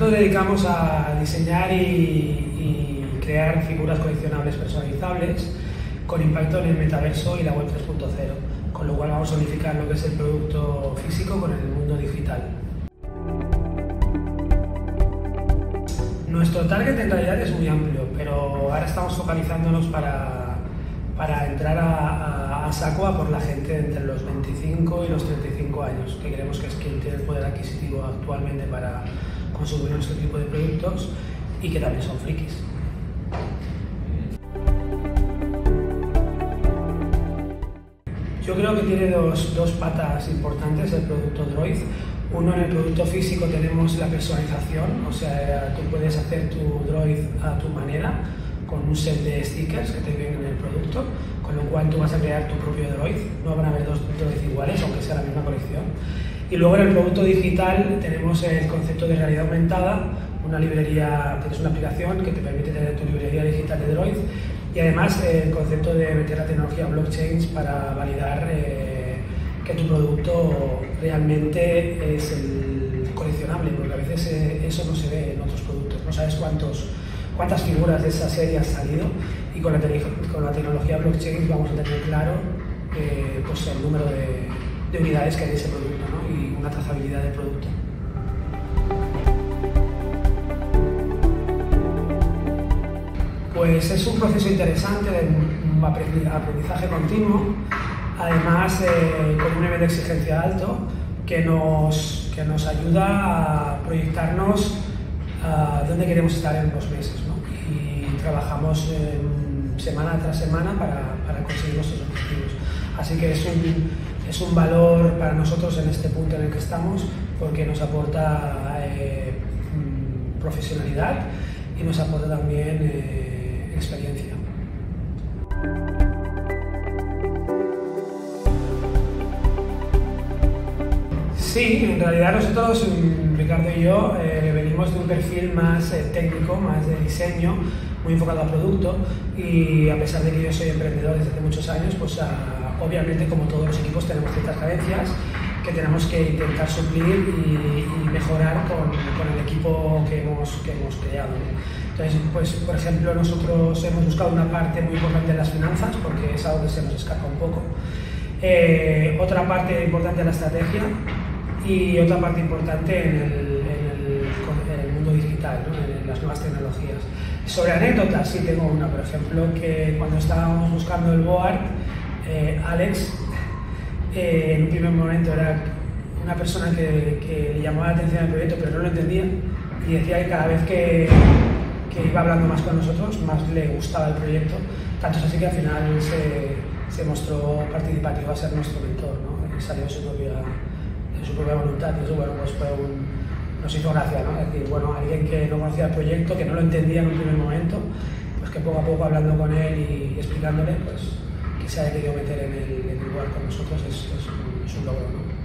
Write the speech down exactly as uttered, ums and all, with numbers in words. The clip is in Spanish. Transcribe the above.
nos dedicamos a diseñar y, y crear figuras coleccionables personalizables con impacto en el metaverso y la web tres punto cero, con lo cual vamos a unificar lo que es el producto físico con el mundo digital. Nuestro target en realidad es muy amplio, pero ahora estamos focalizándonos para, para entrar a, a, a saco a por la gente entre los veinticinco y los treinta y cinco años, que creemos que es quien tiene el poder adquisitivo actualmente para consumir este tipo de productos y que también son frikis. Yo creo que tiene dos, dos patas importantes el producto Droid. Uno, en el producto físico tenemos la personalización, o sea, tú puedes hacer tu Droid a tu manera, con un set de stickers que te vienen en el producto, con lo cual tú vas a crear tu propio Droid. No van a haber dos Droids iguales, aunque sea la misma colección. Y luego en el producto digital tenemos el concepto de realidad aumentada, una librería, tienes una aplicación que te permite tener tu librería digital de Droid, y además el concepto de meter la tecnología blockchain para validar eh, que tu producto realmente es el coleccionable, porque a veces eh, eso no se ve en otros productos, no sabes cuántos, cuántas figuras de esa serie han salido, y con la, con la tecnología blockchain vamos a tener claro eh, pues el número de, de unidades que hay de ese producto, ¿no? Y una trazabilidad del producto. Pues es un proceso interesante de un aprendizaje continuo, además eh, con un nivel de exigencia alto que nos, que nos ayuda a proyectarnos a dónde queremos estar en unos meses, ¿no? Y trabajamos eh, semana tras semana para, para conseguir nuestros objetivos. Así que es un, es un valor para nosotros en este punto en el que estamos, porque nos aporta eh, profesionalidad y nos aporta también eh, experiencia. Sí, en realidad nosotros, Ricardo y yo, eh, venimos de un perfil más eh, técnico, más de diseño, muy enfocado al producto, y a pesar de que yo soy emprendedor desde hace muchos años, pues a, obviamente como todos los equipos tenemos ciertas carencias que tenemos que intentar suplir y, y mejorar con, con el equipo que hemos, que hemos creado, ¿no? Entonces, pues, por ejemplo, nosotros hemos buscado una parte muy importante de las finanzas, porque es algo que se nos escapa un poco, eh, otra parte importante de la estrategia y otra parte importante en el, en el, en el mundo digital, ¿no? En las nuevas tecnologías. Sobre anécdotas, sí tengo una, por ejemplo, que cuando estábamos buscando el board, eh, Alex, eh, en un primer momento era una persona que, que le llamaba la atención al proyecto, pero no lo entendía, y decía que cada vez que, que iba hablando más con nosotros, más le gustaba el proyecto, tanto es así que al final se, se mostró participativo a ser nuestro mentor, ¿no? Y salió de su propia, de su propia voluntad, y eso, bueno, pues fue un, nos hizo gracia, ¿no? Es decir, bueno, alguien que no conocía el proyecto, que no lo entendía en un primer momento, pues que poco a poco hablando con él y explicándole, pues que se haya querido meter en el, en el lugar con nosotros es, es, un, es un logro, ¿no?